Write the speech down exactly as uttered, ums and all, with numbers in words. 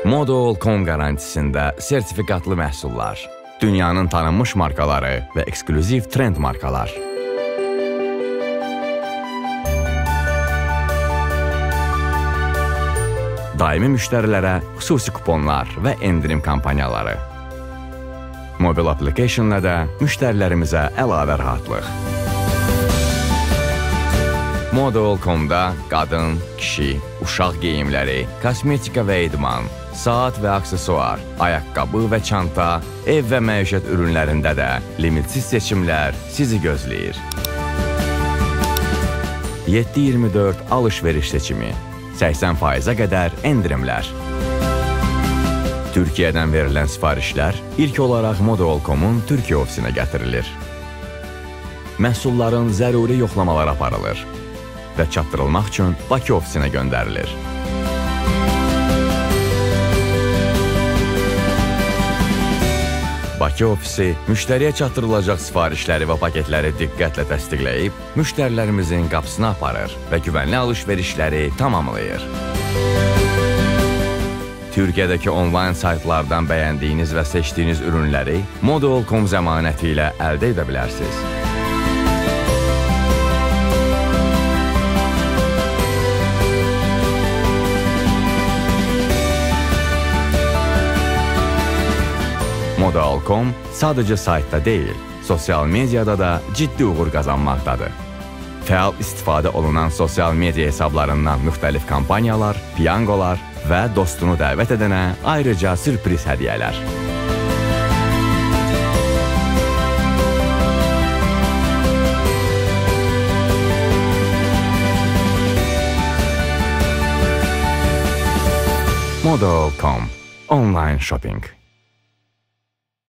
Model nöqtə com qarantisində sertifikatlı məhsullar, dünyanın tanınmış markaları və ekskluziv trend markalar. Daimi müştərilərə xüsusi kuponlar və endirim kampanyaları. Mobil application'la da müştərilərimizə əlavə rahatlıq. Model nöqtə com'da qadın, kişi, uşaq geyimləri, kosmetika və idman, saat və aksesuar, ayaqqabı və çanta, ev və məişət ürünlərində də limitsiz seçimlər sizi gözləyir. yeddi iyirmi dörd alış-veriş seçimi, səksən faizə qədər endirimlər. Türkiyədən verilən sifarişlər ilk olaraq Model nöqtə com'un Türkiyə ofisinə gətirilir. Məhsulların zəruri yoxlamalar aparılır və çatdırılmaq üçün Bakı ofisinə göndərilir. Bakı ofisi müştəriyə çatdırılacaq sifarişləri və paketləri diqqətlə təsdiqləyib, müştərilərimizin qapısına aparır və güvənli alış-verişləri tamamlayır. Türkiyədəki onlayn saytlardan bəyəndiyiniz və seçdiyiniz ürünləri Model nöqtə com zəmanəti ilə əldə edə bilərsiniz. Model nöqtə com sadəcə saytda deyil, sosial mediada da ciddi uğur qazanmaqdadır. Fəal istifadə olunan sosial media hesablarından müxtəlif kampanyalar, piyangolar və dostunu dəvət edənə ayrıca sürpriz hədiyyələr. Model nöqtə com Online Shopping.